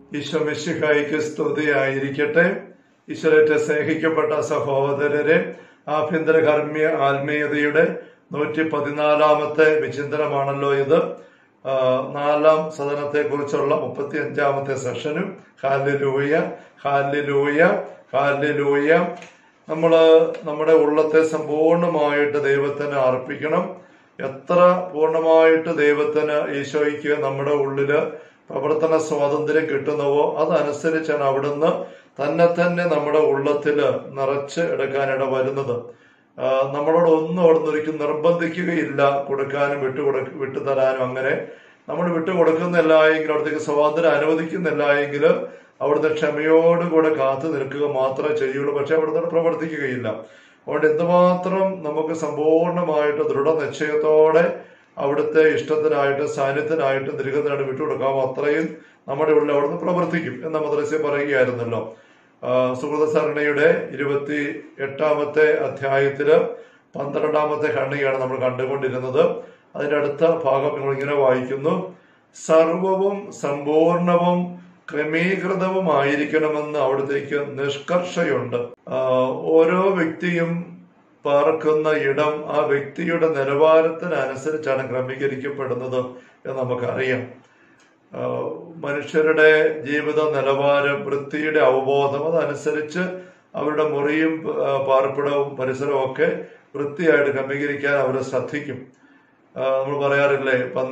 ഈശോ മിശിഹായ്ക്ക് സ്തുതിയായിരിക്കട്ടെ. ഈശ്വരത്തെ സ്നേഹിക്കപ്പെട്ട സഹോദരരെ, ആഭ്യന്തര കർമ്മീയ ആത്മീയതയുടെ 114ാമത്തെ വിചിന്തനമാണല്ലോ ഇത്. നാലാം സദനത്തെ കുറിച്ചുള്ള 35ാമത്തെ സെഷനും. Hallelujah, hallelujah, hallelujah. നമ്മുടെ ഉള്ളത്തെ സമ്പൂർണമായിട്ട് ദൈവത്തിന് അർപ്പിക്കണം. എത്ര പൂർണ്ണമായിട്ട് ദൈവത്തിന് ഈശോയ്ക്ക് നമ്മുടെ ഉള്ളില് പ്രവർത്തന സ്വാതന്ത്ര്യം കിട്ടുന്നുവോ അതനുസരിച്ചാണ് അവിടുന്ന് തന്നെ നമ്മുടെ ഉള്ളത്തില് നിറച്ച് എടുക്കാനിട വരുന്നത്. നമ്മളോട് ഒന്നും അവിടുന്ന് ഒരിക്കലും നിർബന്ധിക്കുകയില്ല കൊടുക്കാനും വിട്ടുതരാനും. അങ്ങനെ നമ്മൾ വിട്ടുകൊടുക്കുന്നില്ല എങ്കിൽ, അവിടത്തേക്ക് സ്വാതന്ത്ര്യം അനുവദിക്കുന്നില്ല എങ്കിൽ അവിടുത്തെ ക്ഷമയോടുകൂടെ കാത്തു നിൽക്കുക മാത്രമേ ചെയ്യുള്ളൂ. പക്ഷെ അവിടുന്ന് പ്രവർത്തിക്കുകയില്ല. അതുകൊണ്ട് എന്തുമാത്രം നമുക്ക് സമ്പൂർണമായിട്ട് ദൃഢനിശ്ചയത്തോടെ അവിടുത്തെ ഇഷ്ടത്തിനായിട്ട് സാന്നിധ്യത്തിനായിട്ട് ദീർഘത്തിനായിട്ട് വിട്ടുകൊടുക്കാമോ അത്രയും നമ്മുടെ ഉള്ളിൽ അവിടുന്ന് പ്രവർത്തിക്കും എന്ന് മദ്രസയിൽ പറയുകയായിരുന്നല്ലോ. സുഹൃതസരണിയുടെ 28ാമത്തെ അധ്യായത്തില് 12ാമത്തെ ഖണ്ഡികയാണ് നമ്മൾ കണ്ടുകൊണ്ടിരുന്നത്. അതിന്റെ അടുത്ത ഭാഗം നിങ്ങൾ ഇങ്ങനെ വായിക്കുന്നു: സർവവും സമ്പൂർണവും ക്രമീകൃതവുമായിരിക്കണമെന്ന് അവിടത്തേക്ക് നിഷ്കർഷയുണ്ട്. ഓരോ വ്യക്തിയും പാർക്കുന്ന ഇടം ആ വ്യക്തിയുടെ നിലവാരത്തിനനുസരിച്ചാണ് ക്രമീകരിക്കപ്പെടുന്നത് എന്ന് നമുക്കറിയാം. മനുഷ്യരുടെ ജീവിത നിലവാരം, വൃത്തിയുടെ അവബോധം അതനുസരിച്ച് അവരുടെ മുറിയും പാർപ്പിടവും പരിസരവും ഒക്കെ വൃത്തിയായിട്ട് ക്രമീകരിക്കാൻ അവർ ശ്രദ്ധിക്കും. നമ്മൾ പറയാറില്ലേ,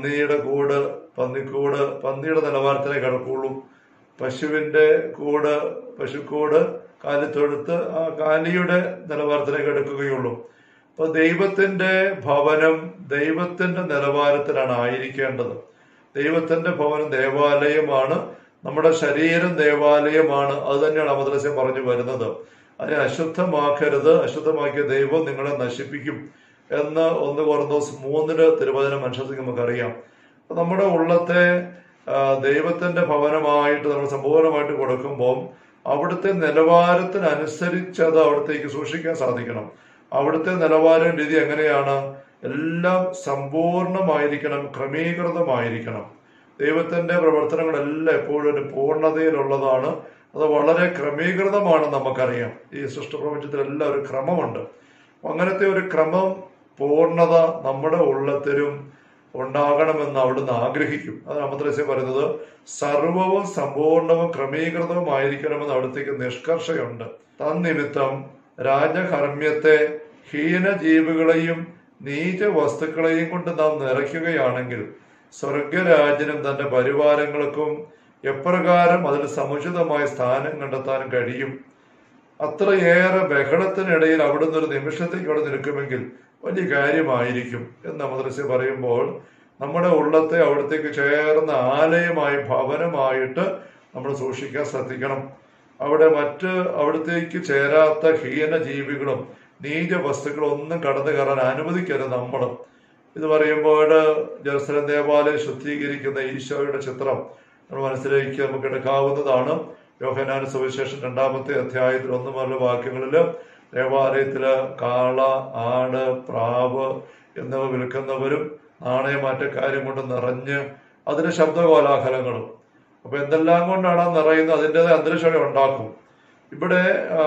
പന്നിയുടെ നിലവാരത്തിലേ കിടക്കുള്ളൂ. പശുക്കൂട് കാലിത്തൊഴുത്ത് ആ കാലിയുടെ നിലവാരത്തിലേക്ക് എടുക്കുകയുള്ളൂ. അപ്പൊ ദൈവത്തിന്റെ ഭവനം ദൈവത്തിന്റെ നിലവാരത്തിലാണ് ആയിരിക്കേണ്ടത്. ദൈവത്തിന്റെ ഭവനം ദേവാലയമാണ്, നമ്മുടെ ശരീരം ദേവാലയമാണ്. അത് തന്നെയാണ് മദ്രസ പറഞ്ഞു വരുന്നത്. അതിനെ അശുദ്ധമാക്കരുത്, അശുദ്ധമാക്കിയ ദൈവം നിങ്ങളെ നശിപ്പിക്കും എന്ന് 1 കൊരിന്തോസ് 3 തിരുവചനം അനുസരിച്ച് നമുക്കറിയാം. അപ്പൊ നമ്മുടെ ഉള്ളത്തെ ദൈവത്തിന്റെ ഭവനമായിട്ട് നമ്മൾ സമ്പൂർണമായിട്ട് കൊടുക്കുമ്പോൾ അവിടുത്തെ നിലവാരത്തിനനുസരിച്ച് അത് അവിടത്തേക്ക് സൂക്ഷിക്കാൻ സാധിക്കണം. അവിടുത്തെ നിലവാരം രീതി എങ്ങനെയാണ്? എല്ലാം സമ്പൂർണമായിരിക്കണം, ക്രമീകൃതമായിരിക്കണം. ദൈവത്തിന്റെ പ്രവർത്തനങ്ങളെല്ലാം എപ്പോഴും ഒരു പൂർണ്ണതയിലുള്ളതാണ്. അത് വളരെ ക്രമീകൃതമാണെന്ന് നമുക്കറിയാം. ഈ സൃഷ്ടിപ്രപഞ്ചത്തിലെല്ലാം ഒരു ക്രമമുണ്ട്. അങ്ങനത്തെ ഒരു ക്രമം, പൂർണ്ണത നമ്മുടെ ഉള്ളത്തിലും ഉണ്ടാകണമെന്ന് അവിടുന്ന് ആഗ്രഹിക്കും. അതാണ് മദ്രസ പറയുന്നത്, സർവവും സമ്പൂർണവും ക്രമീകൃതവുമായിരിക്കണമെന്ന് അവിടത്തേക്ക് നിഷ്കർഷയുണ്ട്. തന്നിമിത്തം രാജകർമ്മ്യത്തെ ഹീനജീവികളെയും നീച വസ്തുക്കളെയും കൊണ്ട് നാം നിറയ്ക്കുകയാണെങ്കിൽ സ്വർഗരാജ്യനും തന്റെ പരിവാരങ്ങൾക്കും എപ്രകാരം അതിന് സമുചിതമായ സ്ഥാനം കണ്ടെത്താൻ കഴിയും? അത്രയേറെ ബഹളത്തിനിടയിൽ അവിടുന്ന് ഒരു നിമിഷത്തേക്ക് അവിടെ നിൽക്കുമെങ്കിൽ വലിയ കാര്യമായിരിക്കും എന്ന് മദ്രസ പറയുമ്പോൾ നമ്മുടെ ഉള്ളത്തെ അവിടത്തേക്ക് ചേർന്ന ആലയമായി, ഭവനമായിട്ട് നമ്മൾ സൂക്ഷിക്കാൻ ശ്രദ്ധിക്കണം. അവിടെ അവിടത്തേക്ക് ചേരാത്ത ഹീനജീവികളും നീച വസ്തുക്കളും ഒന്നും കടന്നു കയറാൻ അനുവദിക്കരുത് നമ്മൾ. ഇത് പറയുമ്പോൾ ജെറുസലേം ദേവാലയം ശുദ്ധീകരിക്കുന്ന ഈശോയുടെ ചിത്രം നമ്മൾ മനസ്സിലേക്ക് നമുക്ക് എടുക്കാവുന്നതാണ്. യോഹന്നാൻ സുവിശേഷം 2ാമത്തെ അധ്യായത്തിൽ 1 മുതലുള്ള വാക്യങ്ങളില് ദേവാലയത്തില് കാള, ആട്, പ്രാവ് എന്നിവ വിൽക്കുന്നവരും നാണയമാറ്റക്കാരും കൊണ്ട് നിറഞ്ഞ് അതിന് ശബ്ദകോലാഹലങ്ങളും. അപ്പൊ എന്തെല്ലാം കൊണ്ടാണ് നിറയുന്നത്? അതിൻ്റെതായ അന്തരീക്ഷം ഉണ്ടാക്കും. ഇവിടെ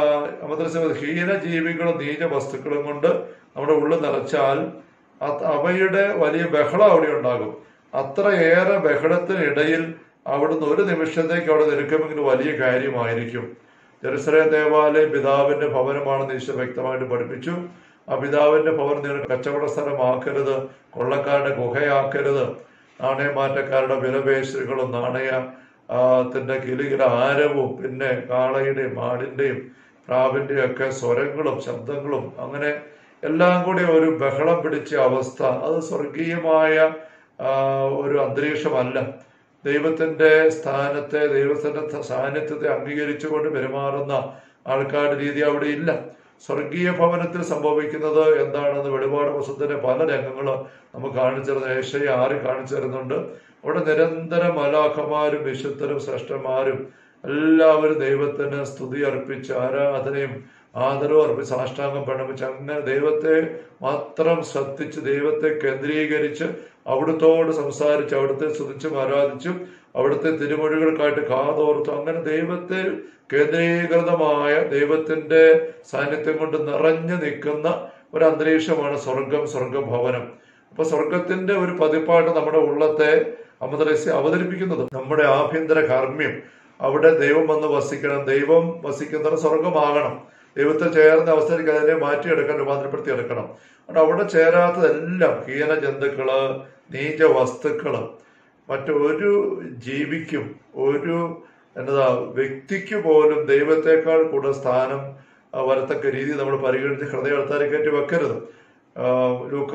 ഹീനജീവികളും നീച വസ്തുക്കളും കൊണ്ട് നമ്മുടെ ഉള്ളിൽ നിറച്ചാൽ അവയുടെ വലിയ ബഹളം അവിടെ ഉണ്ടാകും. അത്രയേറെ ബഹളത്തിനിടയിൽ അവിടുന്ന് ഒരു നിമിഷത്തേക്ക് അവിടെ നിൽക്കുമെങ്കിൽ വലിയ കാര്യമായിരിക്കും. ജെറുസലേം ദേവാലയം പിതാവിന്റെ ഭവനമാണെന്ന് ഈശോ വ്യക്തമായിട്ട് പഠിപ്പിച്ചു. ആ പിതാവിന്റെ ഭവനം നിങ്ങൾ കച്ചവട സ്ഥലമാക്കരുത്, കൊള്ളക്കാരുടെ ഗുഹയാക്കരുത്. നാണയമാറ്റക്കാരുടെ വിലപേശലുകളും നാണയത്തിന്റെ കിലുകില ആരവും പിന്നെ കാളയുടെയും ആടിന്റെയും പ്രാവിന്റെയും ഒക്കെ സ്വരങ്ങളും ശബ്ദങ്ങളും അങ്ങനെ എല്ലാം കൂടി ഒരു ബഹളം പിടിച്ച അവസ്ഥ, അത് സ്വർഗീയമായ ഒരു അന്തരീക്ഷമല്ല. ദൈവത്തിന്റെ സ്ഥാനത്തെ, ദൈവത്തിന്റെ സാന്നിധ്യത്തെ അംഗീകരിച്ചുകൊണ്ട് പെരുമാറുന്ന ആൾക്കാരുടെ രീതി അവിടെ ഇല്ല. സ്വർഗീയ ഭവനത്തിൽ സംഭവിക്കുന്നത് എന്താണെന്ന് വെളിപാട് പുസ്തകത്തിന്റെ പല രംഗങ്ങളും നമുക്ക് കാണിച്ചു തരുന്നത് ഏശയ്യ 6 കാണിച്ചു തരുന്നുണ്ട്. അവിടെ നിരന്തരം മലാഖമാരും വിശുദ്ധരും ശ്രേഷ്ഠന്മാരും എല്ലാവരും ദൈവത്തിന് സ്തുതി അർപ്പിച്ച് ആരാധനയും ആദരവ് അർപ്പിച്ച് സാഷ്ടാംഗം പ്രണമിച്ച് അങ്ങനെ ദൈവത്തെ മാത്രം ശ്രദ്ധിച്ച് ദൈവത്തെ കേന്ദ്രീകരിച്ച് അവിടുത്തോട് സംസാരിച്ച് അവിടുത്തെ സ്തുതിച്ചും ആരാധിച്ചും അവിടുത്തെ തിരുമൊഴികൾക്കായിട്ട് കാതോർത്തും അങ്ങനെ ദൈവത്തിൽ കേന്ദ്രീകൃതമായ ദൈവത്തിന്റെ സാന്നിധ്യം കൊണ്ട് നിറഞ്ഞു നിൽക്കുന്ന ഒരു അന്തരീക്ഷമാണ് സ്വർഗം, സ്വർഗഭവനം. അപ്പൊ സ്വർഗത്തിന്റെ ഒരു പതിപ്പായിട്ട് നമ്മുടെ ഉള്ളത്തെ അമദ്രസ്യ അവതരിപ്പിക്കുന്നത്. നമ്മുടെ ആഭ്യന്തര കർമ്മ്യം, അവിടെ ദൈവം വന്ന് വസിക്കണം, ദൈവം വസിക്കുന്നത് സ്വർഗമാകണം. ദൈവത്തെ ചേർന്ന അവസ്ഥയിലേക്ക് അതിനെ മാറ്റിയെടുക്കണം, രൂപാന്തരപ്പെടുത്തിയെടുക്കണം. അതുകൊണ്ട് അവിടെ ചേരാത്തതെല്ലാം ഹീന ജന്തുക്കള്, നീച വസ്തുക്കള്, മറ്റൊരു ജീവിക്കും ഒരു വ്യക്തിക്ക് പോലും ദൈവത്തെക്കാൾ കൂടുതൽ സ്ഥാനം വരത്തക്ക രീതി നമ്മൾ പരിഗണിച്ച് ഹൃദയ അൾത്താരെ കയറ്റി വെക്കരുത്. ലൂക്ക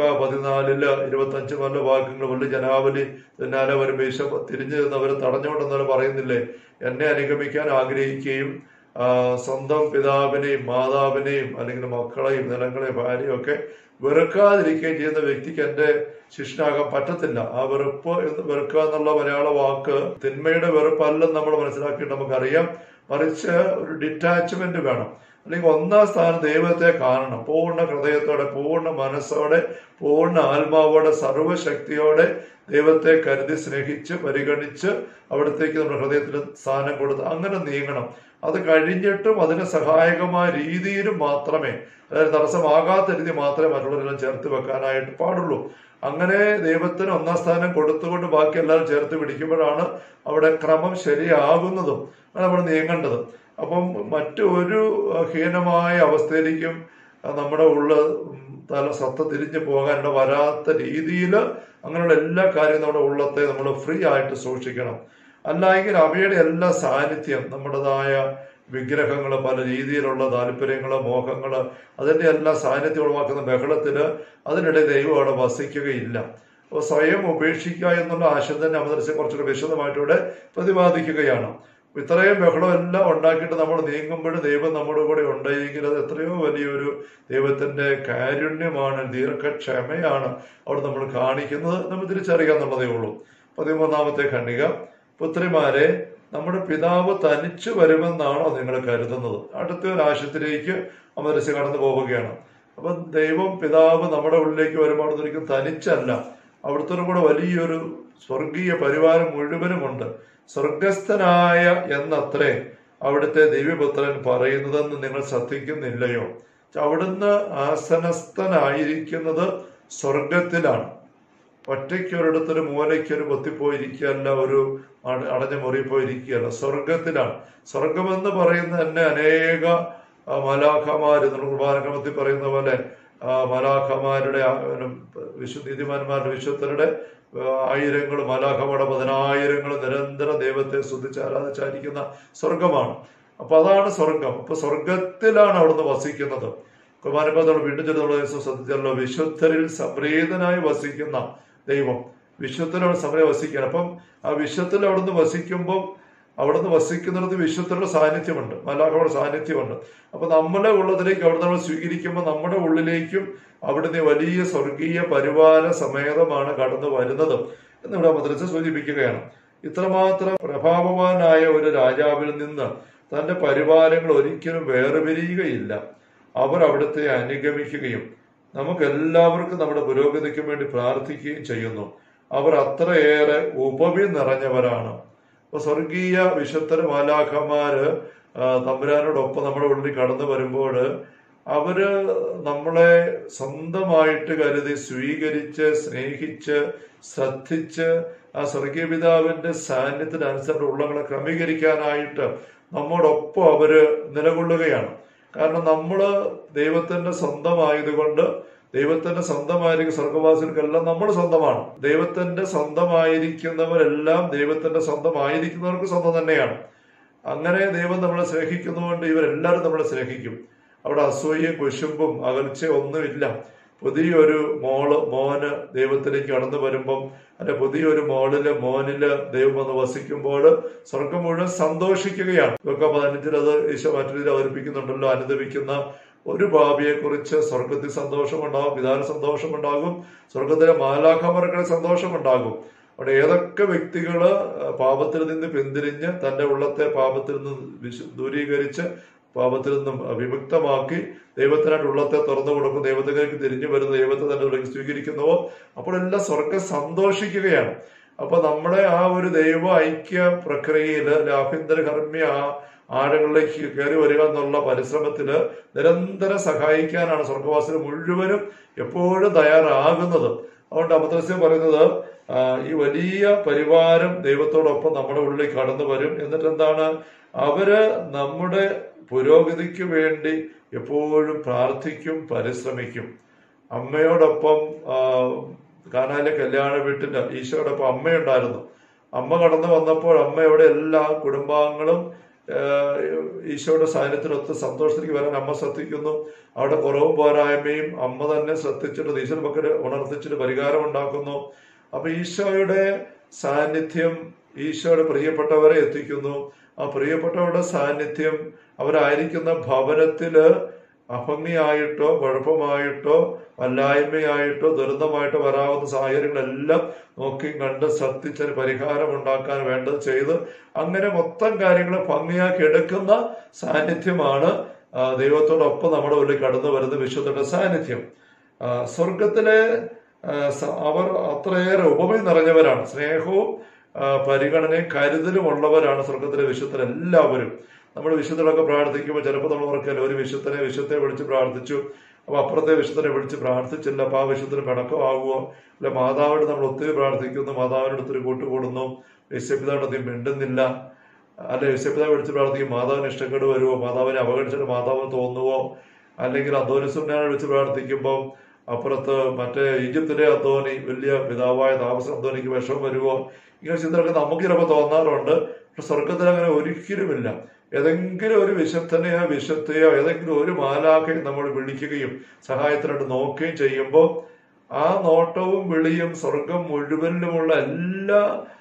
14:25 നല്ല വാക്യങ്ങൾ, വലിയ ജനാവലി പിന്നാലെ വരും, തിരിഞ്ഞു നിന്നവരെ തടഞ്ഞുകൊണ്ടെന്നാലും പറയുന്നില്ലേ, എന്നെ അനുഗമിക്കാൻ ആഗ്രഹിക്കുകയും സ്വന്തം പിതാവിനെയും മാതാവിനെയും അല്ലെങ്കിൽ മക്കളെയും നിലങ്ങളെയും ഭാര്യയും ഒക്കെ വെറുക്കാതിരിക്കുകയും ചെയ്യുന്ന വ്യക്തിക്ക് എന്റെ ശിഷ്യനാകാൻ പറ്റത്തില്ല. ആ വെറുക്കുക എന്നുള്ള മലയാള വാക്ക് തിന്മയുടെ വെറുപ്പല്ലെന്ന് നമ്മൾ മനസ്സിലാക്കിയിട്ട് നമുക്കറിയാം. മറിച്ച് ഒരു ഡിറ്റാച്ച്മെന്റ് വേണം. അല്ലെങ്കിൽ ഒന്നാം സ്ഥാനം ദൈവത്തെ കാണണം. പൂർണ്ണ ഹൃദയത്തോടെ, പൂർണ്ണ മനസ്സോടെ, പൂർണ്ണ ആത്മാവോടെ, സർവശക്തിയോടെ ദൈവത്തെ കരുതി സ്നേഹിച്ച് പരിഗണിച്ച് അവിടത്തേക്ക് നമ്മുടെ ഹൃദയത്തിൽ സ്ഥാനം കൊടുത്ത് അങ്ങനെ നീങ്ങണം. അത് കഴിഞ്ഞിട്ടും അതിന് സഹായകമായ രീതിയിലും മാത്രമേ, അതായത് തടസ്സമാകാത്ത രീതി മാത്രമേ മറ്റുള്ളവരെല്ലാം ചേർത്ത് വെക്കാനായിട്ട് പാടുള്ളൂ. അങ്ങനെ ദൈവത്തിന് ഒന്നാം സ്ഥാനം കൊടുത്തുകൊണ്ട് ബാക്കി എല്ലാവരും ചേർത്ത് പിടിക്കുമ്പോഴാണ് അവിടെ ക്രമം ശരിയാകുന്നതും നമ്മൾ നീങ്ങേണ്ടത്. അപ്പം മറ്റൊരു ഹീനമായ അവസ്ഥയിലേക്കും നമ്മുടെ സത്ത തിരിഞ്ഞു പോകാനിട വരാത്ത രീതിയിൽ അങ്ങനെയുള്ള എല്ലാ കാര്യവും നമ്മുടെ ഉള്ളത്തെ നമ്മൾ ഫ്രീ ആയിട്ട് സൂക്ഷിക്കണം. അല്ലെങ്കിൽ അവയുടെ എല്ലാ സാന്നിധ്യം, നമ്മുടേതായ വിഗ്രഹങ്ങള്, പല രീതിയിലുള്ള താല്പര്യങ്ങള്, മോഹങ്ങള്, അതിന്റെ എല്ലാ സാന്നിധ്യം ഉളവാക്കുന്ന ബഹളത്തില് അതിനിടെ ദൈവം അവിടെ വസിക്കുകയില്ല. അപ്പോൾ സ്വയം ഉപേക്ഷിക്കുക എന്നുള്ള ആശയം തന്നെ അവതരിച്ച് കുറച്ചുകൂടെ വിശദമായിട്ടൂടെ പ്രതിപാദിക്കുകയാണ്. ഇത്രയും ബഹളം എല്ലാം ഉണ്ടാക്കിയിട്ട് നമ്മൾ നീങ്ങുമ്പോഴും ദൈവം നമ്മുടെ കൂടെ ഉണ്ടെങ്കിൽ അത് എത്രയോ വലിയൊരു ദൈവത്തിന്റെ കാരുണ്യമാണ്, ദീർഘക്ഷമയാണ് അവിടെ നമ്മൾ കാണിക്കുന്നത്. നമ്മൾ തിരിച്ചറിയാന്നുള്ളതേ ഉള്ളൂ. 13-ാമത്തെ ഖണ്ഡിക, പുത്രിമാരെ, നമ്മുടെ പിതാവ് തനിച്ചു വരുമെന്നാണോ നിങ്ങൾ കരുതുന്നത്? അടുത്ത ഒരു ആശയത്തിലേക്ക് അമരസ്യ കടന്നു പോവുകയാണ്. അപ്പൊ ദൈവം പിതാവ് നമ്മുടെ ഉള്ളിലേക്ക് വരുമ്പോൾ ഒരിക്കലും തനിച്ചല്ല, അവിടുത്തെ കൂടെ വലിയൊരു സ്വർഗീയ പരിവാരം മുഴുവനുമുണ്ട്. സ്വർഗസ്ഥനായ എന്നത്രേ അവിടുത്തെ ദിവ്യപുത്രൻ പറയുന്നതെന്ന് നിങ്ങൾ ശ്രദ്ധിക്കുന്നില്ലയോ? അവിടുന്ന് ആസനസ്ഥനായിരിക്കുന്നത് സ്വർഗത്തിലാണ്. ഒറ്റയ്ക്കൊരിടത്തൊരു മൂലയ്ക്കൊരു പൊത്തിപ്പോയിരിക്കുകയല്ല, ഒരു അടഞ്ഞ മുറി പോയിരിക്കുകയല്ല, സ്വർഗത്തിലാണ്. സ്വർഗമെന്ന് പറയുന്നത് തന്നെ അനേക മലാഖമാര്, കുർബാനക്രമത്തിൽ പറയുന്ന പോലെ മലാഖമാരുടെ, നീതിമാന്മാരുടെ, വിശുദ്ധരുടെ ആയിരങ്ങളും മലാഖമാരുടെ 10,000 നിരന്തരം ദൈവത്തെ സ്തുതിച്ച് ആരാധിച്ചായിരിക്കുന്ന സ്വർഗമാണ്. അപ്പൊ അതാണ് സ്വർഗം. അപ്പൊ സ്വർഗത്തിലാണ് അവിടുന്ന് വസിക്കുന്നത്. കുർബാനപ്പത്തോട് വീണ്ടും ചെല്ലുള്ള ദിവസം ശ്രദ്ധിച്ചല്ലോ, വിശുദ്ധരിൽ സംപ്രീതനായി വസിക്കുന്ന ദൈവം, വിശുദ്ധരോട് സമയം വസിക്കുകയാണ്. അപ്പം ആ വിശുദ്ധത്തിൽ അവിടുന്ന് വസിക്കുമ്പോൾ അവിടുന്ന് വസിക്കുന്നിടത്ത് വിശുദ്ധരുടെ സാന്നിധ്യമുണ്ട്, മലാഖയുടെ സാന്നിധ്യമുണ്ട്. അപ്പൊ നമ്മളെ ഉള്ളതിലേക്ക് അവിടെ നമ്മൾ സ്വീകരിക്കുമ്പോൾ നമ്മുടെ ഉള്ളിലേക്കും അവിടുന്ന് വലിയ സ്വർഗീയ പരിവാര സമേതമാണ് കടന്നു വരുന്നത് എന്നിവിടെ മദ്രസ സൂചിപ്പിക്കുകയാണ്. ഇത്രമാത്രം പ്രഭാവവാനായ ഒരു രാജാവിൽ നിന്ന് തന്റെ പരിവാരങ്ങൾ ഒരിക്കലും വേർപിരിയുകയില്ല. അവർ അവിടുത്തെ അനുഗമിക്കുകയും നമുക്കെല്ലാവർക്കും നമ്മുടെ പുരോഗതിക്ക് വേണ്ടി പ്രാർത്ഥിക്കുകയും ചെയ്യുന്നു. അവർ അത്രയേറെ ഉപവി നിറഞ്ഞവരാണ്. അപ്പൊ സ്വർഗീയ വിശുദ്ധര് മാലാഖമാര് തമ്പുരാനോടൊപ്പം നമ്മുടെ ഉള്ളിൽ കടന്നു വരുമ്പോൾ അവര് നമ്മളെ സ്വന്തമായിട്ട് കരുതി സ്വീകരിച്ച് സ്നേഹിച്ച് ശ്രദ്ധിച്ച് ആ സ്വർഗീയ പിതാവിന്റെ സാന്നിധ്യത്തിനനുസരിച്ച് ഉള്ളങ്ങളെ ക്രമീകരിക്കാനായിട്ട് നമ്മോടൊപ്പം അവര് നിലകൊള്ളുകയാണ്. കാരണം നമ്മള് ദൈവത്തിന്റെ സ്വന്തമായതുകൊണ്ട്, ദൈവത്തിന്റെ സ്വന്തമായിരിക്കും സ്വർഗവാസികൾക്കെല്ലാം നമ്മൾ സ്വന്തമാണ്. ദൈവത്തിന്റെ സ്വന്തമായിരിക്കുന്നവരെല്ലാം ദൈവത്തിന്റെ സ്വന്തമായിരിക്കുന്നവർക്ക് സ്വന്തം തന്നെയാണ്. അങ്ങനെ ദൈവം നമ്മളെ സ്നേഹിക്കുന്നതുകൊണ്ട് ഇവരെല്ലാവരും നമ്മളെ സ്നേഹിക്കും. അവിടെ അസൂയയും കുശുമ്പും അകൽച്ചയും ഒന്നുമില്ല. പുതിയൊരു മോന് ദൈവത്തിലേക്ക് കടന്നു വരുമ്പം, അല്ലെ പുതിയൊരു മോനില് ദൈവം വന്ന് വസിക്കുമ്പോൾ സ്വർഗം മുഴുവൻ സന്തോഷിക്കുകയാണ്. ലൂക്ക 15 അത് ഈശോ മറ്റൊരു രീതിയിൽ അവതരിപ്പിക്കുന്നുണ്ടല്ലോ. അനുദപിക്കുന്ന ഒരു പാപിയെ കുറിച്ച് സ്വർഗത്തിൽ സന്തോഷമുണ്ടാകും, പിതാവിന് സന്തോഷമുണ്ടാകും, സ്വർഗത്തിലെ മാലാഖമാർക്ക് സന്തോഷമുണ്ടാകും. അവിടെ ഏതൊക്കെ വ്യക്തികള് പാപത്തിൽ നിന്ന് പിന്തിരിഞ്ഞ് തന്റെ ഉള്ളത്തെ പാപത്തിൽ നിന്ന് ദൂരീകരിച്ച് പാപത്തിൽ നിന്നും വിമുക്തമാക്കി ദൈവത്തിനായിട്ട് ഉള്ളത്തെ തുറന്നു കൊടുക്കും, ദൈവത്തിലേക്ക് തിരിഞ്ഞു വരുന്ന ദൈവത്തെ തന്നെ ഉള്ളിൽ സ്വീകരിക്കുന്നുവോ അപ്പോഴെല്ലാം സ്വർഗം സന്തോഷിക്കുകയാണ്. അപ്പൊ നമ്മുടെ ആ ഒരു ദൈവ ഐക്യ പ്രക്രിയയിൽ ആഭ്യന്തര കർമ്മ്യ ആഴങ്ങളിലേക്ക് കയറി വരിക എന്നുള്ള പരിശ്രമത്തില് നിരന്തരം സഹായിക്കാനാണ് സ്വർഗവാസികൾ മുഴുവനും എപ്പോഴും തയ്യാറാകുന്നത്. അതുകൊണ്ട് അമദ്രസ്യം പറയുന്നത് ഈ വലിയ പരിവാരം ദൈവത്തോടൊപ്പം നമ്മുടെ ഉള്ളിൽ കടന്നു വരും. എന്നിട്ട് എന്താണ്, അവര് നമ്മുടെ പുരോഗതിക്ക് വേണ്ടി എപ്പോഴും പ്രാർത്ഥിക്കും, പരിശ്രമിക്കും. അമ്മയോടൊപ്പം കാനായിലെ കല്യാണ വീട്ടിൽ ഈശോയോടൊപ്പം അമ്മയുണ്ടായിരുന്നു. അമ്മ കടന്നു വന്നപ്പോൾ അമ്മയുടെ എല്ലാ കുടുംബാംഗങ്ങളും ഈശോയുടെ സാന്നിധ്യത്തിനൊത്ത് സന്തോഷത്തിലേക്ക് വരാൻ അമ്മ ശ്രദ്ധിക്കുന്നു. അവിടെ കുറവും പോരായ്മയും അമ്മ തന്നെ ശ്രദ്ധിച്ചിട്ട് ഈശോയുടെ മക്കളെ ഉണർത്തിച്ചിട്ട് പരിഹാരം ഉണ്ടാക്കുന്നു. അപ്പൊ ഈശോയുടെ സാന്നിധ്യം ഈശോയുടെ പ്രിയപ്പെട്ടവരെ എത്തിക്കുന്നു. ആ പ്രിയപ്പെട്ടവരുടെ സാന്നിധ്യം അവരായിരിക്കുന്ന ഭവനത്തില് അഭംഗിയായിട്ടോ കുഴപ്പമായിട്ടോ വല്ലായ്മയായിട്ടോ ദുരന്തമായിട്ടോ വരാവുന്ന സാഹചര്യങ്ങളെല്ലാം നോക്കി കണ്ട് ശ്രദ്ധിച്ചതിന് പരിഹാരം ഉണ്ടാക്കാൻ വേണ്ടത് ചെയ്ത് അങ്ങനെ മൊത്തം കാര്യങ്ങൾ ഭംഗിയാക്കി എടുക്കുന്ന സാന്നിധ്യമാണ് ദൈവത്തോടൊപ്പം നമ്മുടെ ഉള്ളിൽ കടന്നു വരുന്ന വിശുദ്ധരുടെ സാന്നിധ്യം. സ്വർഗത്തിലെ അവർ അത്രയേറെ ഉപമ നിറഞ്ഞവരാണ്. സ്നേഹവും പരിഗണനയും കരുതലും ഉള്ളവരാണ് സ്വർഗത്തിലെ വിശുദ്ധരെല്ലാവരും. നമ്മൾ വിശുദ്ധരൊക്കെ പ്രാർത്ഥിക്കുമ്പോൾ ചിലപ്പോൾ നമ്മൾ ഓർക്കല്ലോ, ഒരു വിശുദ്ധനെ വിളിച്ച് പ്രാർത്ഥിച്ചു, അപ്പൊ അപ്പുറത്തെ വിശുദ്ധനെ വിളിച്ച് പ്രാർത്ഥിച്ചില്ല, അപ്പൊ ആ വിശുദ്ധന് പിണക്കമാകുമോ? അല്ലെ മാതാവിനോട് നമ്മൾ ഒത്തിരി പ്രാർത്ഥിക്കുന്നു, മാതാവിനോട് ഒത്തിരി കൂട്ടുകൂടുന്നു, യേശുപിതാവിനോട് അധികം മിണ്ടുന്നില്ല, അല്ലെ യേശുപിതാവ് വിളിച്ച് പ്രാർത്ഥിക്കും, മാതാവിന് ഇഷ്ടക്കേട് വരുമോ? മാതാവിനെ അവഗണിച്ചിട്ട് മാതാവിന് തോന്നുവോ? അല്ലെങ്കിൽ അന്തോനിസുനാനെ വിളിച്ച് പ്രാർത്ഥിക്കുമ്പോൾ അപ്പുറത്ത് മറ്റേ ഈജിപ്തിലെ അന്തോനി വലിയ പിതാവായ താമസ അന്തോനിക്ക് വിഷമം വരുമോ? ഇങ്ങനെ ചിന്തകളൊക്കെ നമുക്ക് ചിലപ്പോൾ തോന്നാറുണ്ട്. പക്ഷെ സ്വർഗത്തിൽ അങ്ങനെ ഒരിക്കലുമില്ല. ഏതെങ്കിലും ഒരു വിശുദ്ധനെയോ വിശുദ്ധയോ ഏതെങ്കിലും ഒരു മാലാഖയെ നമ്മൾ വിളിക്കുകയും സഹായത്തിനായിട്ട് നോക്കുകയും ചെയ്യുമ്പോൾ ആ നോട്ടവും വിളിയും സ്വർഗം മുഴുവനിലുമുള്ള എല്ലാ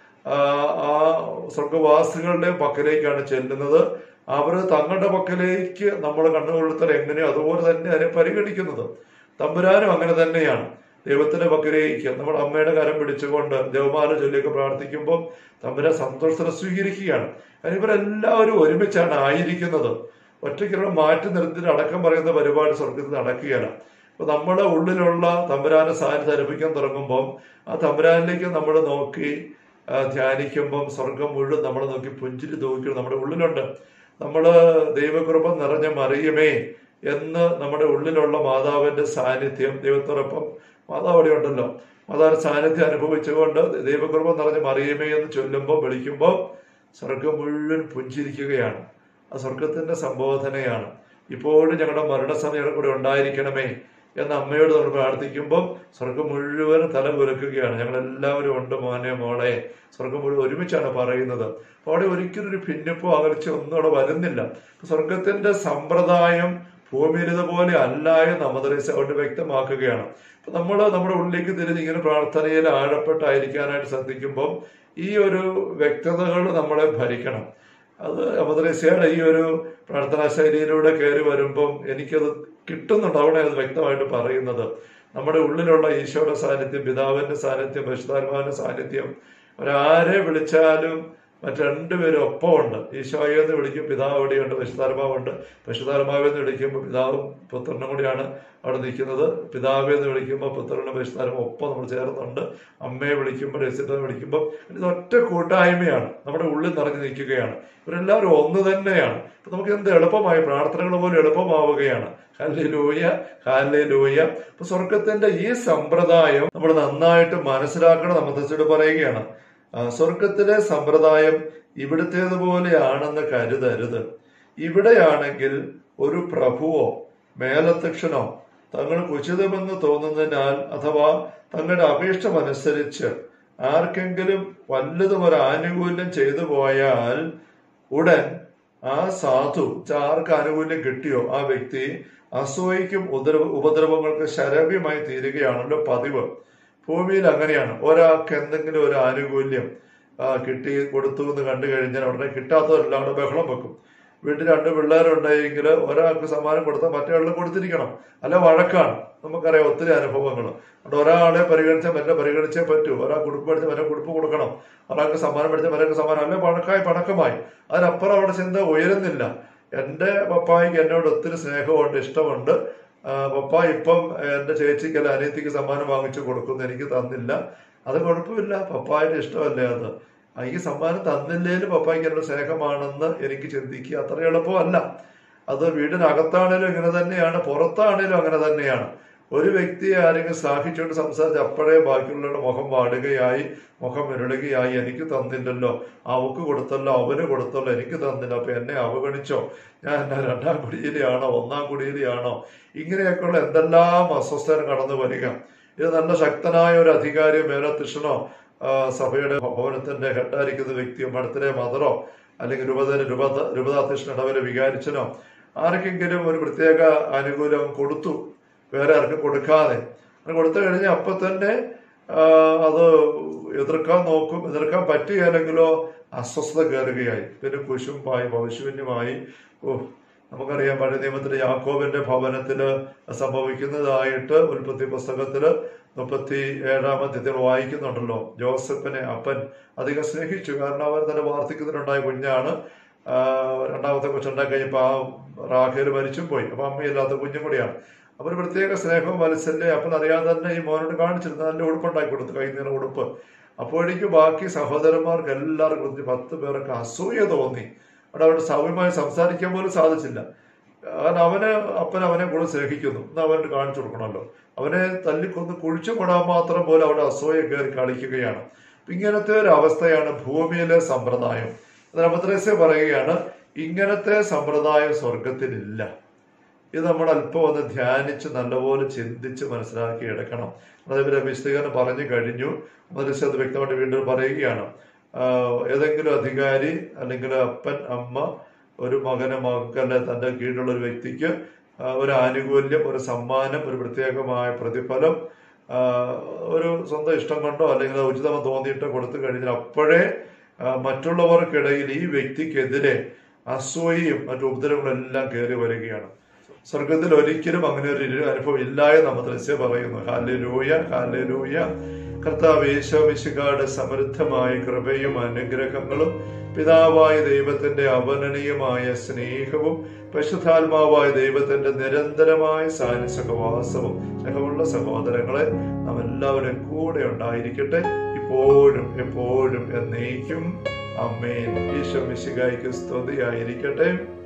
ആ സ്വർഗവാസികളുടെയും പക്കലേക്കാണ് ചെല്ലുന്നത്. അവർ തങ്ങളുടെ പക്കലേക്ക് നമ്മൾ കണ്ണുകൊടുത്താൽ എങ്ങനെയോ അതുപോലെ തന്നെ അതിനെ പരിഗണിക്കുന്നത്. തമ്പുരാനും അങ്ങനെ തന്നെയാണ്. ദൈവത്തിന്റെ പക്കലേക്ക് നമ്മൾ അമ്മയുടെ കരം പിടിച്ചുകൊണ്ട് ദേവമാല ചൊല്ലിയൊക്കെ പ്രാർത്ഥിക്കുമ്പോൾ തമ്പുരാൻ സന്തോഷത്തോടെ സ്വീകരിക്കുകയാണ്. കാരണം ഇവരെല്ലാവരും ഒരുമിച്ചാണ് ആയിരിക്കുന്നത്. ഒറ്റയ്ക്കുള്ള മാറ്റി നിർത്തി അടക്കം പറയുന്ന പരിപാടി സ്വർഗത്തിൽ നടക്കുകയാണ്. അപ്പൊ നമ്മുടെ ഉള്ളിലുള്ള തമ്പുരാനെ സാന്നിധ്യം അനുഭവിക്കാൻ തുടങ്ങുമ്പോൾ ആ തമ്പുരാനിലേക്ക് നമ്മൾ നോക്കി ധ്യാനിക്കുമ്പം സ്വർഗം മുഴുവൻ നമ്മളെ നോക്കി പുഞ്ചിരി തൂക്കി നമ്മുടെ ഉള്ളിലുണ്ട്. നമ്മള് ദൈവകൃപ നിറഞ്ഞ മറിയമേ എന്ന് നമ്മുടെ ഉള്ളിലുള്ള മാതാവിന്റെ സാന്നിധ്യം, ദൈവത്തോടൊപ്പം മാതാവ് അവിടെ ഉണ്ടല്ലോ, മാതാവിന്റെ സാന്നിധ്യം അനുഭവിച്ചുകൊണ്ട് ദൈവകൃപ നിറഞ്ഞ മറിയമേ എന്ന് ചൊല്ലുമ്പോൾ വിളിക്കുമ്പോൾ സ്വർഗം മുഴുവൻ പുഞ്ചിരിക്കുകയാണ്. ആ സ്വർഗത്തിന്റെ സംബോധനയാണ്. ഇപ്പോഴും ഞങ്ങളുടെ മരണസമയം കൂടെ ഉണ്ടായിരിക്കണമേ എന്ന് അമ്മയോട് നമ്മൾ പ്രാർത്ഥിക്കുമ്പോൾ സ്വർഗം മുഴുവനും തല കുലക്കുകയാണ്. ഞങ്ങളെല്ലാവരും ഉണ്ട് മോനെ മോളെ. സ്വർഗം മുഴുവൻ ഒരുമിച്ചാണ് പറയുന്നത്. അപ്പൊ അവിടെ ഒരിക്കലും ഒരു ഭിന്നിപ്പോ അകൽച്ച ഒന്നും അവിടെ വരുന്നില്ല. സ്വർഗത്തിന്റെ സമ്പ്രദായം ഭൂമിയിലതുപോലെ അല്ല എന്ന് അമദ്രസ്യ അവിടെ വ്യക്തമാക്കുകയാണ്. അപ്പൊ നമ്മൾ നമ്മുടെ ഉള്ളിലേക്ക് തിരിഞ്ഞ് ഇങ്ങനെ പ്രാർത്ഥനയിൽ ആഴപ്പെട്ടായിരിക്കാനായിട്ട് ശ്രദ്ധിക്കുമ്പോൾ ഈ ഒരു വ്യക്തതകൾ നമ്മളെ ഭരിക്കണം. അത് അമദ്രസ്യയുടെ ഈ ഒരു പ്രാർത്ഥനാ ശൈലിയിലൂടെ കയറി വരുമ്പം എനിക്കത് കിട്ടുന്നുണ്ട്. അവിടെ അത് വ്യക്തമായിട്ട് പറയുന്നത് നമ്മുടെ ഉള്ളിലുള്ള ഈശോയുടെ സാന്നിധ്യം, പിതാവിന്റെ സാന്നിധ്യം, പരിശുദ്ധാത്മാവിന്റെ സാന്നിധ്യം. അവരാരെ വിളിച്ചാലും മറ്റ് രണ്ടുപേരും ഒപ്പമുണ്ട്. ഈശോയെന്ന് വിളിക്കും, പിതാവ് അവിടെയുണ്ട്, പരിശുദ്ധാത്മാവുണ്ട്. പരിശുദ്ധാത്മാവെന്ന് വിളിക്കുമ്പോൾ പിതാവും പുത്രനും കൂടിയാണ് അവിടെ നിൽക്കുന്നത്. പിതാവെന്ന് വിളിക്കുമ്പോൾ പുത്രനും പരിശുദ്ധാത്മാവും ഒപ്പം നമ്മൾ ചേർന്നുണ്ട്. അമ്മയെ വിളിക്കുമ്പോൾ രസിത്തെ വിളിക്കുമ്പോൾ ഇത് ഒറ്റ കൂട്ടായ്മയാണ്, നമ്മുടെ ഉള്ളിൽ നിറഞ്ഞു നിൽക്കുകയാണ്. ഇവരെല്ലാവരും ഒന്ന് തന്നെയാണ്. അപ്പൊ നമുക്ക് എന്ത് എളുപ്പമായി, പ്രാർത്ഥനകൾ പോലും എളുപ്പമാവുകയാണ്. Hallelujah, hallelujah. അപ്പൊ സ്വർഗത്തിന്റെ ഈ സമ്പ്രദായം നമ്മൾ നന്നായിട്ട് മനസ്സിലാക്കണം. അമദ്രസ്യയോട് പറയുകയാണ്, സ്വർഗത്തിലെ സമ്പ്രദായം ഇവിടുത്തേതുപോലെയാണെന്ന് കരുതരുത്. ഇവിടെയാണെങ്കിൽ ഒരു പ്രഭുവോ മേലധ്യക്ഷനോ തങ്ങൾക്ക് ഉചിതമെന്ന് തോന്നുന്നതിനാൽ അഥവാ തങ്ങളുടെ അപേക്ഷമനുസരിച്ച് ആർക്കെങ്കിലും വല്ലതും ഒരു ആനുകൂല്യം ചെയ്തു പോയാൽ ഉടൻ ആ സാധു, ആർക്ക് ആനുകൂല്യം കിട്ടിയോ ആ വ്യക്തി അസൂയയ്ക്കും ഉപദ്രവങ്ങൾക്ക് ശരവ്യമായി തീരുകയാണല്ലോ പതിവ്. ഭൂമിയിൽ അങ്ങനെയാണ്. ഒരാൾക്ക് എന്തെങ്കിലും ഒരു ആനുകൂല്യം കിട്ടി കൊടുത്തു എന്ന് കണ്ടു കഴിഞ്ഞാൽ ഉടനെ കിട്ടാത്തവരെല്ലാം അവിടെ ബഹളം വെക്കും. വീട്ടിൽ 2 പിള്ളേരുണ്ടെങ്കിൽ ഒരാൾക്ക് സമ്മാനം കൊടുത്താൽ മറ്റേ കൊടുത്തിരിക്കണം, അല്ല വഴക്കാണ്. നമുക്കറിയാം ഒത്തിരി അനുഭവങ്ങൾ. അതുകൊണ്ട് ഒരാളെ പരിഗണിച്ചാൽ മറ്റേ പരിഗണിച്ചേ പറ്റൂ. ഒരാൾക്ക് ഉടുപ്പ് പഠിച്ചാൽ മറ്റേ ഉടുപ്പ് കൊടുക്കണം, ഒരാൾക്ക് സമ്മാനം പഠിച്ചാൽ മറ്റേ സമ്മാനം, അല്ലെ വഴക്കായി പണക്കമായി. അതിനപ്പുറം അവിടെ ചിന്ത ഉയരുന്നില്ല. എൻ്റെ പപ്പായ്ക്ക് എന്നോട് ഒത്തിരി സ്നേഹമുണ്ട്, ഇഷ്ടമുണ്ട്. പപ്പ ഇപ്പം എൻ്റെ ചേച്ചിക്ക് അല്ല അനിയത്തിക്ക് സമ്മാനം വാങ്ങിച്ചു കൊടുക്കുന്നു, എനിക്ക് തന്നില്ല. അത് കുഴപ്പമില്ല, പപ്പായുടെ ഇഷ്ടമല്ലേ അത്. ഈ സമ്മാനം തന്നില്ലേലും പപ്പായ്ക്ക് എന്നോട് സ്നേഹമാണെന്ന് എനിക്ക് ചിന്തിക്കുക അത്ര എളുപ്പമല്ല. അത് വീടിനകത്താണേലും ഇങ്ങനെ തന്നെയാണ്, പുറത്താണേലും അങ്ങനെ തന്നെയാണ്. ഒരു വ്യക്തിയെ ആരെങ്കിലും ശ്ലാഘിച്ചുകൊണ്ട് സംസാരിച്ച് അപ്പോഴേ ബാക്കിയുള്ളവരുടെ മുഖം വാടുകയായി, മുഖം വിരളുകയായി. എനിക്ക് തന്നില്ലല്ലോ, അവക്ക് കൊടുത്തല്ലോ, അവന് കൊടുത്തല്ലോ, എനിക്ക് തന്നില്ല, അപ്പൊ എന്നെ അവഗണിച്ചോ, ഞാൻ എന്നാ 2ാം കുടിയിലാണോ 1ാം കുടിയിലാണോ, ഇങ്ങനെയൊക്കെയുള്ള എന്തെല്ലാം അസ്വസ്ഥത കടന്നു വരിക. ഇത് നല്ല ശക്തനായ ഒരു അധികാരി, മേലധ്യക്ഷനോ സഭയുടെ ഭവനത്തിന്റെ ഹെഡായിരിക്കുന്ന വ്യക്തിയോ മഠത്തിലെ മദറോ അല്ലെങ്കിൽ രൂപതാധ്യക്ഷൻ ഇടവലെ വികാരിച്ചനോ ആർക്കെങ്കിലും ഒരു പ്രത്യേക ആനുകൂല്യം കൊടുത്തു, വേറെ ആർക്കും കൊടുക്കാതെ. അങ്ങനെ കൊടുത്തു കഴിഞ്ഞാൽ അപ്പൊ തന്നെ അത് എതിർക്കാൻ പറ്റുകയില്ലെങ്കിലോ അസ്വസ്ഥത കയറുകയായി, പിന്നെ കുശുമ്പായി, ഭവിഷ്യന്യമായി. നമുക്കറിയാം പഴയ നിയമത്തില് യാക്കോബിന്റെ ഭവനത്തില് സംഭവിക്കുന്നതായിട്ട് ഉൽപ്പത്തി പുസ്തകത്തില് 37-ാം അധ്യായത്തിൽ വായിക്കുന്നുണ്ടല്ലോ. ജോസഫിനെ അപ്പൻ അധികം സ്നേഹിച്ചു, കാരണം അവൻ തന്നെ വാർദ്ധക്യത്തിലുണ്ടായ കുഞ്ഞാണ്. 2ാമത്തെ കൊച്ചുണ്ടായി കഴിഞ്ഞപ്പോ ആ റാഖേൽ മരിച്ചും പോയി, അപ്പൊ അമ്മയില്ലാത്ത കുഞ്ഞും കൂടിയാണ്. അപ്പൊ ഒരു പ്രത്യേക സ്നേഹവും മനസ്സിലെ അപ്പൻ അറിയാതെ തന്നെ ഈ മോനോട് കാണിച്ചിരുന്നു, നല്ല ഉടുപ്പുണ്ടാക്കി കൊടുത്തു, കൈനീള ഉടുപ്പ്. അപ്പോഴേക്കും ബാക്കി സഹോദരന്മാർക്ക് എല്ലാവർക്കും 10 പേർക്ക് അസൂയ തോന്നി. അവിടെ അവരുടെ സൗമ്യമായി സംസാരിക്കാൻ പോലും സാധിച്ചില്ല. കാരണം അവനെ കൂടുതൽ സ്നേഹിക്കുന്നു എന്ന് അവനോട് കാണിച്ചു കൊടുക്കണമല്ലോ. അവനെ തല്ലിക്കൊന്ന് കുഴിച്ചു കൊടാൻ മാത്രം പോലെ അവിടെ അസൂയ കയറി കളിക്കുകയാണ്. ഇങ്ങനത്തെ ഒരു അവസ്ഥയാണ് ഭൂമിയിലെ സമ്പ്രദായം. പത്രോസ് പറയുകയാണ്, ഇങ്ങനത്തെ സമ്പ്രദായം സ്വർഗത്തിലില്ല. ഇത് നമ്മൾ അല്പം ഒന്ന് ധ്യാനിച്ച് നല്ലപോലെ ചിന്തിച്ച് മനസ്സിലാക്കി എടുക്കണം. അതേപോലെ വിശദീകരണം പറഞ്ഞു കഴിഞ്ഞു. പത്രോസ് അത് വ്യക്തമായിട്ട് വീണ്ടും പറയുകയാണ്. ഏതെങ്കിലും അധികാരി അല്ലെങ്കിൽ അപ്പൻ, അമ്മ ഒരു മകന് തന്റെ കീഴിലുള്ള ഒരു വ്യക്തിക്ക് ഒരു ആനുകൂല്യം, ഒരു സമ്മാനം, ഒരു പ്രത്യേകമായ പ്രതിഫലം ഒരു സ്വന്തം ഇഷ്ടം കൊണ്ടോ അല്ലെങ്കിൽ ഉചിതം തോന്നിയിട്ടോ കൊടുത്തു കഴിഞ്ഞാൽ അപ്പോഴേ മറ്റുള്ളവർക്കിടയിൽ ഈ വ്യക്തിക്കെതിരെ അസൂയയും മറ്റു ഉപദ്രവങ്ങളെല്ലാം കയറി വരികയാണ്. സ്വർഗത്തിൽ ഒരിക്കലും അങ്ങനെ ഒരു അനുഭവം ഇല്ല എന്ന് പത്രോസ് പറയുന്നു. ഹല്ലേലൂയ, ഹല്ലേലൂയ. കർത്താവ് യേശുമിശിഹായുടെ സമൃദ്ധമായ കൃപയും അനുഗ്രഹങ്ങളും പിതാവായ ദൈവത്തിന്റെ അവർണ്ണനീയമായ സ്നേഹവും പരിശുദ്ധാത്മാവായ ദൈവത്തിന്റെ നിരന്തരമായ സഹവാസവും സ്നേഹമുള്ള സഹോദരങ്ങളെ നാം എല്ലാവരും കൂടെ ഉണ്ടായിരിക്കട്ടെ, ഇപ്പോഴും എപ്പോഴും എന്നേക്കും. ആമേൻ. യേശുമിശിഹായ്ക്ക് സ്തുതിയായിരിക്കട്ടെ.